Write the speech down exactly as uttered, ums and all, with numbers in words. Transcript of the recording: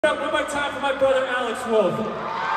One more time for my brother Alex Wolff.